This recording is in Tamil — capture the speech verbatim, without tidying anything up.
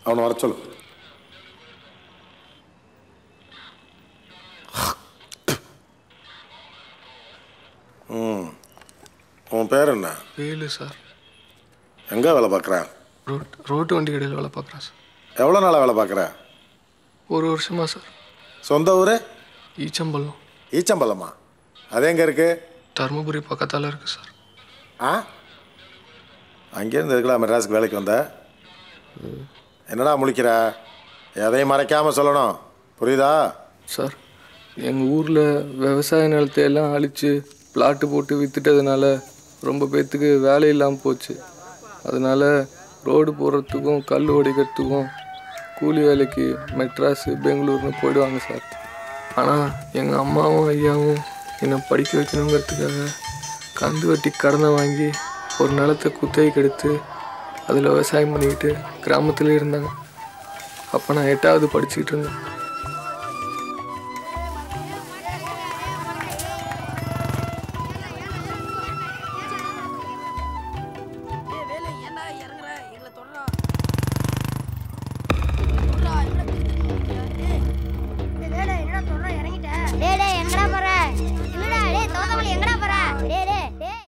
அவனை வர சொல்லு. ம் உன் பேர் என்ன? வேலு சார். எங்கே வேலை பார்க்குற? ரோட் ரோட்டு வண்டி கடையில் வேலை பார்க்குறேன் சார். எவ்வளோ நாளாக வேலை பார்க்குற? ஒரு வருஷமா சார். சொந்த ஊர்? ஈச்சம்பலம். ஈச்சம்பலமா? அது எங்கே இருக்குது? தருமபுரி பக்கத்தால் இருக்குது சார். ஆ, அங்கேருந்து இருக்கலாம். மெட்ராஸுக்கு வேலைக்கு வந்த என்னடா முழிக்கிற? எதையும் மறைக்காமல் சொல்லணும், புரியுதா? சார், எங்கள் ஊரில் விவசாய நிலத்தை எல்லாம் அழித்து பிளாட்டு போட்டு விற்றுட்டதுனால ரொம்ப பேர்த்துக்கு வேலை இல்லாமல் போச்சு. அதனால் ரோடு போடுறதுக்கும் கல் உடைக்கிறதுக்கும் கூலி வேலைக்கு மெட்ராஸு பெங்களூர்னு போயிடுவாங்க சார். ஆனால் எங்கள் அம்மாவும் ஐயாவும் என்னை படிக்க வைக்கணுங்கிறதுக்காக கந்து வட்டி கடனை வாங்கி ஒரு நிலத்தை குத்தகைக்கு எடுத்து அதில் விவசாயம் பண்ணிக்கிட்டு கிராமத்தில் இருந்தாங்க. அப்போ நான் எட்டாவது படிச்சுக்கிட்டு இருந்தேன்.